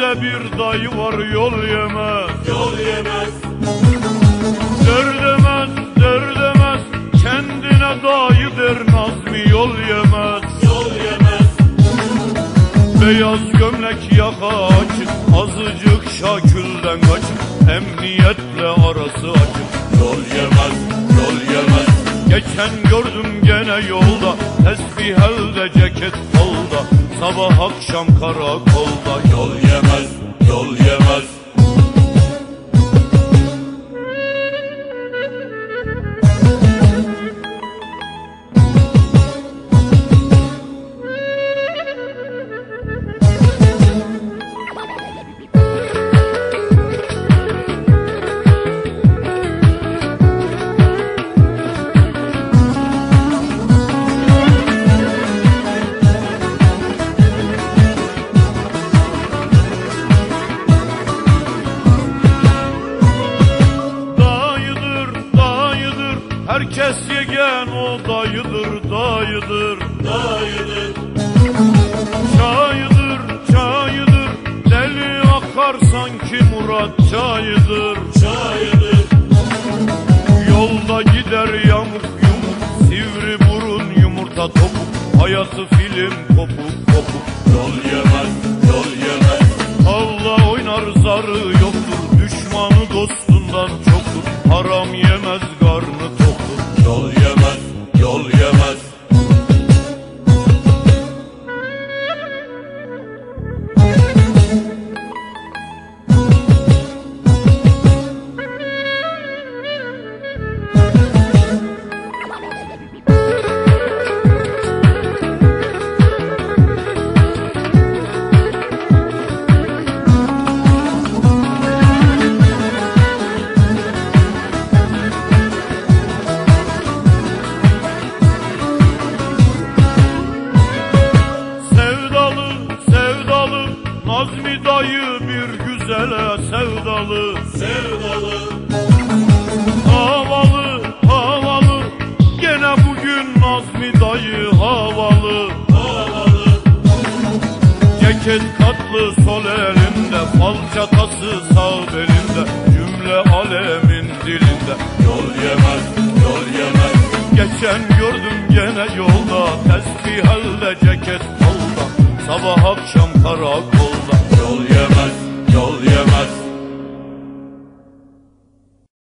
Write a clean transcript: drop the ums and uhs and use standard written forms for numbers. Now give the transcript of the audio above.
Bizde bir dayı var yol yemez, yol yemez. Derdemez, derdemez, kendine dayı der Nazmi yol yemez, yol yemez. Beyaz gömlek yaka açık, azıcık şakülden kaçık, emniyetle arası açık. Yol yemez, yol yemez. Geçen gördüm gene yolda, tesbih elde ceket kolda, sabah akşam karakolda. Yol yemez, yol yemez. Herkes yegen o dayıdır, dayıdır, dayıdır. Çayıdır, çayıdır, deli akar sanki Murat çayıdır, çayıdır. Yolda gider yamuk yumuk, sivri burun yumurta topuk, hayatı film kopuk kopuk. Yol yemez, yol yemez. Allah oynar zarı yoktur, düşmanı dostundan çoktur, haram yemez karnı toktur. Yol yemez, yol yemez. Nazmi dayı bir güzele sevdalı, sevdalı. Havalı, havalı, gene bugün Nazmi dayı havalı, havalı. Ceket katlı sol elinde, fal çatası sağ belinde, cümle alemin dilinde. Yol yemez, yol yemez. Geçen gördüm gene yolda, tesbih elde ceket kolda, sabah akşam karakol.